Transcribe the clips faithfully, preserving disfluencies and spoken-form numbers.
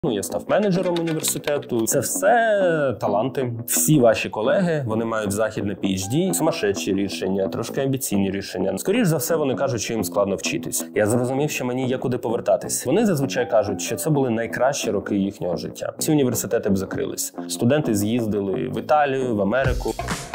Ну, я став менеджером університету. Це все таланти. Всі ваші колеги, вони мають західне пі ейч ді, сумасшедші рішення, трошки амбіційні рішення. Скоріш за все, вони кажуть, що їм складно вчитись. Я зрозумів, що мені є куди повертатись. Вони зазвичай кажуть, що це були найкращі роки їхнього життя. Ці університети б закрились. Студенти з'їздили в Італію, в Америку.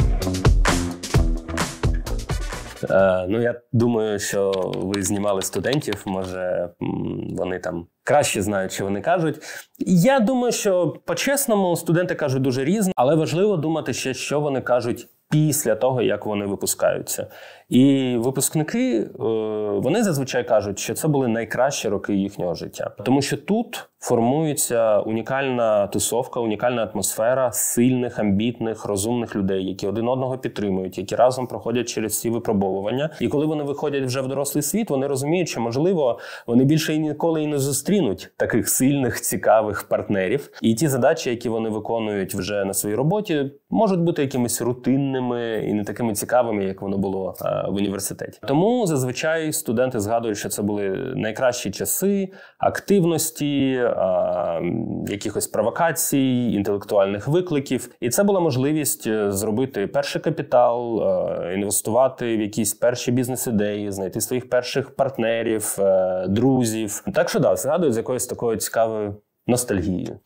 Е, ну, я думаю, що ви знімали студентів, може, вони там краще знають, що вони кажуть. Я думаю, що по-чесному студенти кажуть дуже різно, але важливо думати ще, що вони кажуть після того, як вони випускаються. І випускники, вони зазвичай кажуть, що це були найкращі роки їхнього життя. Тому що тут формується унікальна тусовка, унікальна атмосфера сильних, амбітних, розумних людей, які один одного підтримують, які разом проходять через ці випробовування. І коли вони виходять вже в дорослий світ, вони розуміють, що, можливо, вони більше і ніколи і не зустрінуть таких сильних, цікавих партнерів. І ті задачі, які вони виконують вже на своїй роботі, можуть бути якимись рутинними і не такими цікавими, як воно було в університеті. Тому зазвичай студенти згадують, що це були найкращі часи активності, якихось провокацій, інтелектуальних викликів. І це була можливість зробити перший капітал, інвестувати в якісь перші бізнес-ідеї, знайти своїх перших партнерів, друзів. Так що, да, згадують з якоюсь такою цікавою ностальгією.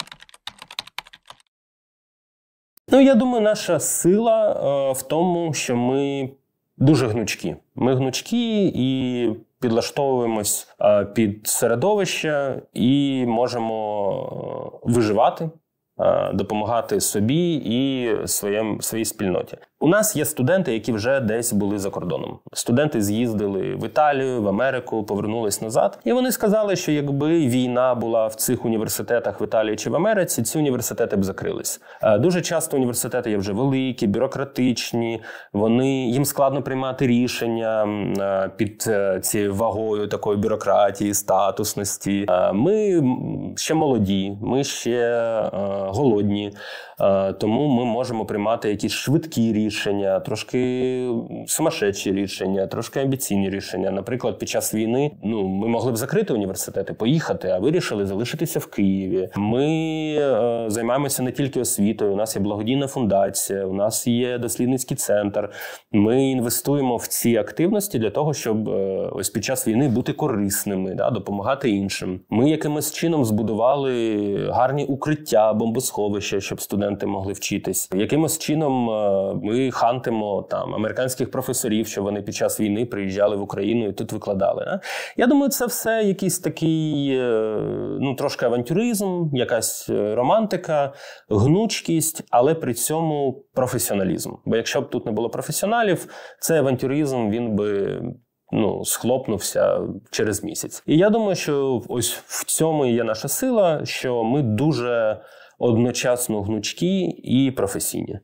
Ну, я думаю, наша сила е, в тому, що ми дуже гнучкі. Ми гнучкі і підлаштовуємось е, під середовище і можемо виживати, е, допомагати собі і своєм, своїй спільноті. У нас є студенти, які вже десь були за кордоном. Студенти з'їздили в Італію, в Америку, повернулись назад. І вони сказали, що якби війна була в цих університетах в Італії чи в Америці, ці університети б закрились. Дуже часто університети є вже великі, бюрократичні, вони, їм складно приймати рішення під цією вагою такої бюрократії, статусності. Ми ще молоді, ми ще голодні, тому ми можемо приймати якісь швидкі рішення. Рішення, трошки сумасшедші рішення, трошки амбіційні рішення. Наприклад, під час війни ну, ми могли б закрити університети, поїхати, а вирішили залишитися в Києві. Ми е, займаємося не тільки освітою, у нас є благодійна фундація, у нас є дослідницький центр. Ми інвестуємо в ці активності для того, щоб е, ось під час війни бути корисними, да, допомагати іншим. Ми якимось чином збудували гарні укриття, бомбосховища, щоб студенти могли вчитись. Якимось чином е, ми Ми хантимо там американських професорів, що вони під час війни приїжджали в Україну і тут викладали. Не? Я думаю, це все якийсь такий, ну, трошки авантюризм, якась романтика, гнучкість, але при цьому професіоналізм. Бо якщо б тут не було професіоналів, цей авантюризм, він би ну, схлопнувся через місяць. І я думаю, що ось в цьому і є наша сила, що ми дуже одночасно гнучкі і професійні.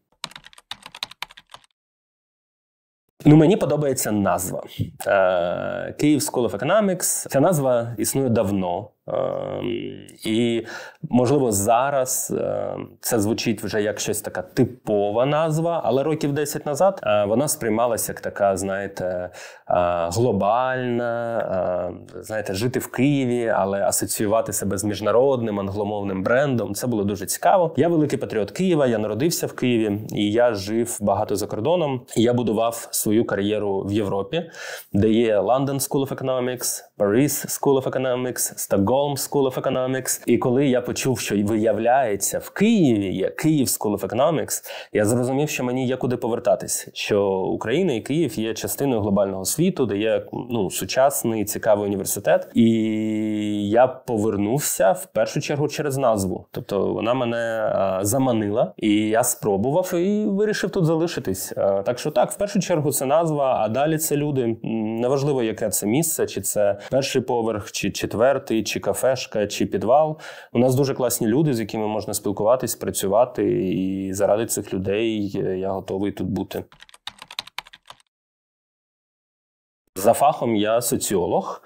Ну, мені подобається назва. Київ School of Economics. Ця назва існує давно. І, можливо, зараз це звучить вже як щось така типова назва, але років десять назад вона сприймалася як така, знаєте, глобальна, знаєте, жити в Києві, але асоціювати себе з міжнародним англомовним брендом. Це було дуже цікаво. Я великий патріот Києва, я народився в Києві, і я жив багато за кордоном. І я будував свою кар'єру в Європі, де є London School of Economics, Paris School of Economics, Stockholm School of Economics. І коли я почув, що виявляється, в Києві є Київ School of Economics, я зрозумів, що мені є куди повертатись. Що Україна і Київ є частиною глобального світу, де є ну, сучасний, цікавий університет. І я повернувся в першу чергу через назву. Тобто вона мене а, заманила, і я спробував і вирішив тут залишитись. А, так що так, в першу чергу це назва, а далі це люди. Неважливо, яке це місце, чи це перший поверх, чи четвертий, чи кафешка, чи підвал. У нас дуже класні люди, з якими можна спілкуватись, працювати, і заради цих людей я готовий тут бути. За фахом я соціолог.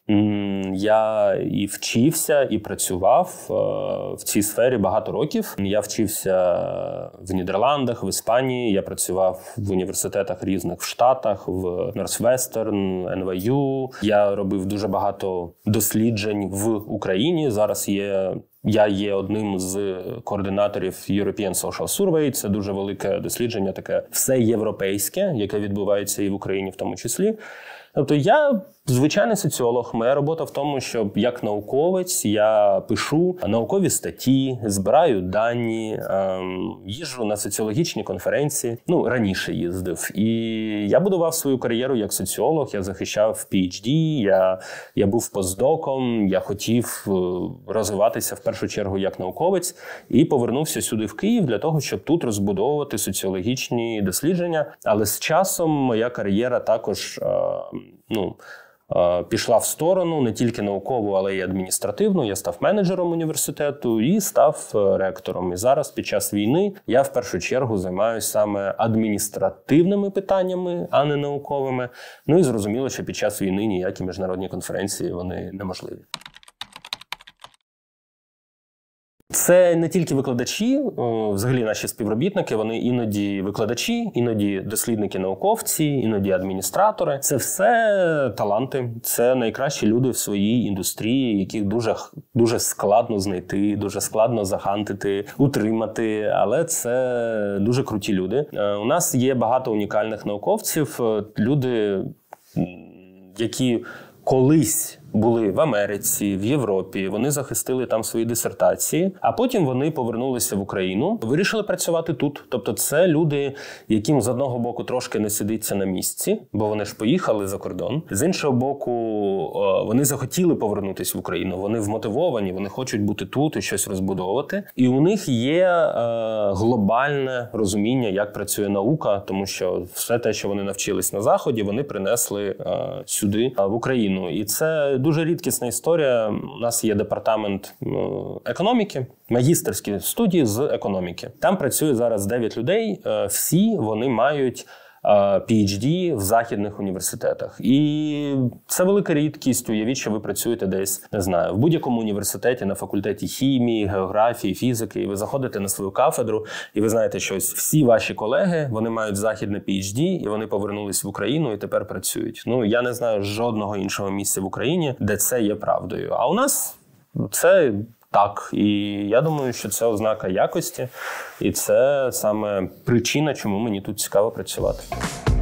Я і вчився, і працював в цій сфері багато років. Я вчився в Нідерландах, в Іспанії, я працював в університетах різних в Штатах, в Норсвестерн, ен вай ю. Я робив дуже багато досліджень в Україні. Зараз є... Я є одним з координаторів European Social Survey. Це дуже велике дослідження, таке всеєвропейське, яке відбувається і в Україні в тому числі. Тобто я звичайний соціолог. Моя робота в тому, що як науковець я пишу наукові статті, збираю дані, ем, їжджу на соціологічні конференції. Ну, раніше їздив. І я будував свою кар'єру як соціолог, я захищав пі ейч ді, я, я був постдоком, я хотів розвиватися в першу чергу як науковець і повернувся сюди в Київ для того, щоб тут розбудовувати соціологічні дослідження. Але з часом моя кар'єра також е, ну, пішла в сторону, не тільки наукову, але й адміністративну. Я став менеджером університету і став ректором. І зараз, під час війни, я в першу чергу займаюся саме адміністративними питаннями, а не науковими. Ну і зрозуміло, що під час війни ніякі міжнародні конференції, вони неможливі. Це не тільки викладачі, взагалі наші співробітники, вони іноді викладачі, іноді дослідники-науковці, іноді адміністратори. Це все таланти, це найкращі люди в своїй індустрії, яких дуже, дуже складно знайти, дуже складно захантити, утримати, але це дуже круті люди. У нас є багато унікальних науковців, люди, які колись були в Америці, в Європі, вони захистили там свої дисертації, а потім вони повернулися в Україну, вирішили працювати тут. Тобто це люди, яким з одного боку трошки не сидиться на місці, бо вони ж поїхали за кордон. З іншого боку, вони захотіли повернутися в Україну, вони вмотивовані, вони хочуть бути тут і щось розбудовувати. І у них є е, глобальне розуміння, як працює наука, тому що все те, що вони навчились на Заході, вони принесли е, сюди, в Україну. І це дуже рідкісна історія. У нас є департамент економіки, магістерські студії з економіки. Там працює зараз дев'ять людей. Всі вони мають пі ейч ді в західних університетах. І це велика рідкість. Уявіть, що ви працюєте десь, не знаю, в будь-якому університеті, на факультеті хімії, географії, фізики, і ви заходите на свою кафедру, і ви знаєте, що всі ваші колеги, вони мають західне пі ейч ді, і вони повернулись в Україну і тепер працюють. Ну, я не знаю жодного іншого місця в Україні, де це є правдою. А у нас це так. І я думаю, що це ознака якості, і це саме причина, чому мені тут цікаво працювати.